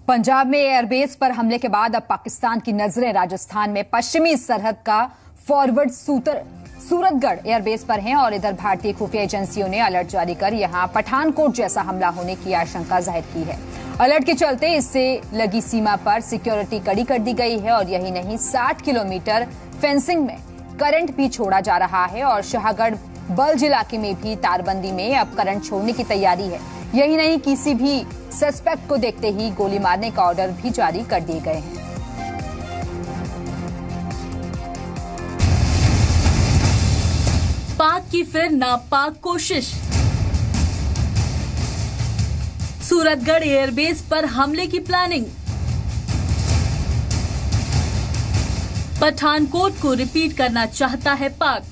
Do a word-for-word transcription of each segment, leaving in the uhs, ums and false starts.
पंजाब में एयरबेस पर हमले के बाद अब पाकिस्तान की नजरें राजस्थान में पश्चिमी सरहद का फॉरवर्ड सूतर सूरतगढ़ एयरबेस पर हैं और इधर भारतीय खुफिया एजेंसियों ने अलर्ट जारी कर यहां पठानकोट जैसा हमला होने की आशंका जाहिर की है। अलर्ट के चलते इससे लगी सीमा पर सिक्योरिटी कड़ी कर दी गई है और यही नहीं साठ किलोमीटर फेंसिंग में करंट भी छोड़ा जा रहा है और शाहगढ़ बल्ज इलाके में भी तारबंदी में अब करंट छोड़ने की तैयारी है। यही नहीं किसी भी सस्पेक्ट को देखते ही गोली मारने का ऑर्डर भी जारी कर दिए गए हैं। पाक की फिर नापाक कोशिश। सूरतगढ़ एयरबेस पर हमले की प्लानिंग। पठानकोट को रिपीट करना चाहता है पाक।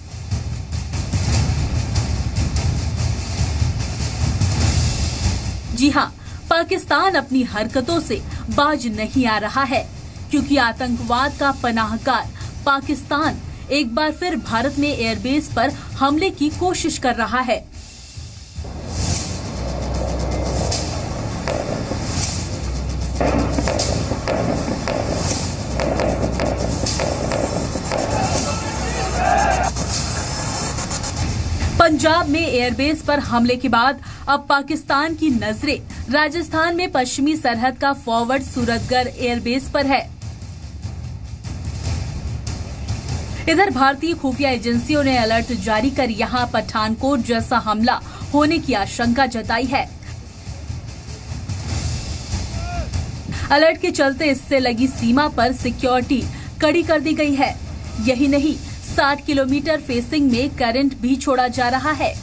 जी हां, पाकिस्तान अपनी हरकतों से बाज नहीं आ रहा है क्योंकि आतंकवाद का पनाहगार पाकिस्तान एक बार फिर भारत में एयरबेस पर हमले की कोशिश कर रहा है। पंजाब में एयरबेस पर हमले के बाद अब पाकिस्तान की नजरें राजस्थान में पश्चिमी सरहद का फॉरवर्ड सूरतगढ़ एयरबेस पर है। इधर भारतीय खुफिया एजेंसियों ने अलर्ट जारी कर यहां पठानकोट जैसा हमला होने की आशंका जताई है। अलर्ट के चलते इससे लगी सीमा पर सिक्योरिटी कड़ी कर दी गई है। यही नहीं साठ किलोमीटर फेसिंग में करंट भी छोड़ा जा रहा है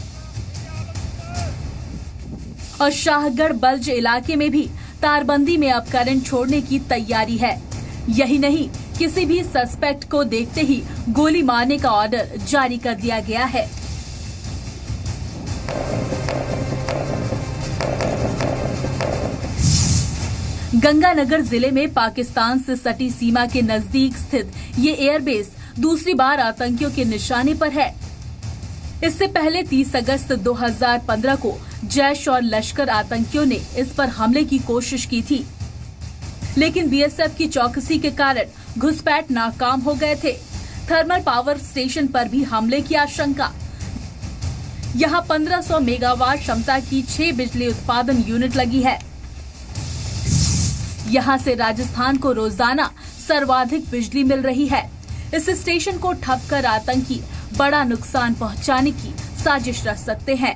और शाहगढ़ बल्ज इलाके में भी तारबंदी में अब करंट छोड़ने की तैयारी है। यही नहीं किसी भी सस्पेक्ट को देखते ही गोली मारने का ऑर्डर जारी कर दिया गया है। गंगानगर जिले में पाकिस्तान से सटी सीमा के नजदीक स्थित ये एयरबेस दूसरी बार आतंकियों के निशाने पर है। इससे पहले तीस अगस्त दो हज़ार पंद्रह को जैश और लश्कर आतंकियों ने इस पर हमले की कोशिश की थी, लेकिन बीएसएफ की चौकसी के कारण घुसपैठ नाकाम हो गए थे। थर्मल पावर स्टेशन पर भी हमले की आशंका। यहां पंद्रह सौ मेगावाट क्षमता की छह बिजली उत्पादन यूनिट लगी है। यहां से राजस्थान को रोजाना सर्वाधिक बिजली मिल रही है। इस स्टेशन को ठप कर आतंकी बड़ा नुकसान पहुंचाने की साजिश रच सकते हैं।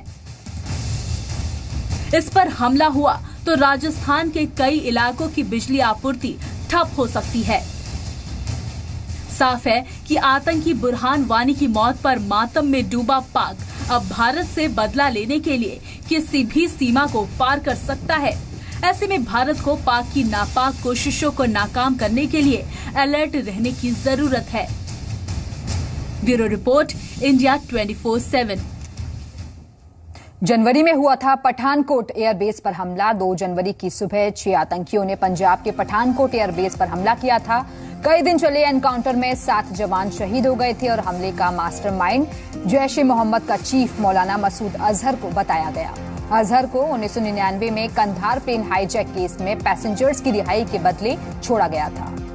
इस पर हमला हुआ तो राजस्थान के कई इलाकों की बिजली आपूर्ति ठप हो सकती है। साफ है कि आतंकी बुरहान वानी की मौत पर मातम में डूबा पाक अब भारत से बदला लेने के लिए किसी भी सीमा को पार कर सकता है। ऐसे में भारत को पाक की नापाक कोशिशों को नाकाम करने के लिए अलर्ट रहने की जरूरत है। Bureau report, India twenty four seven. जनवरी में हुआ था पठानकोट एयरबेस पर हमला। दो जनवरी की सुबह छह आतंकियों ने पंजाब के पठानकोट एयरबेस पर हमला किया था। कई दिन चले एनकाउंटर में सात जवान शहीद हो गए थे और हमले का मास्टरमाइंड जैश ए मोहम्मद का चीफ मौलाना मसूद अजहर को बताया गया। अजहर को उन्नीस सौ निन्यानवे में कंधार प्लेन हाईजैक केस में पैसेंजर्स की रिहाई के बदले छोड़ा गया था।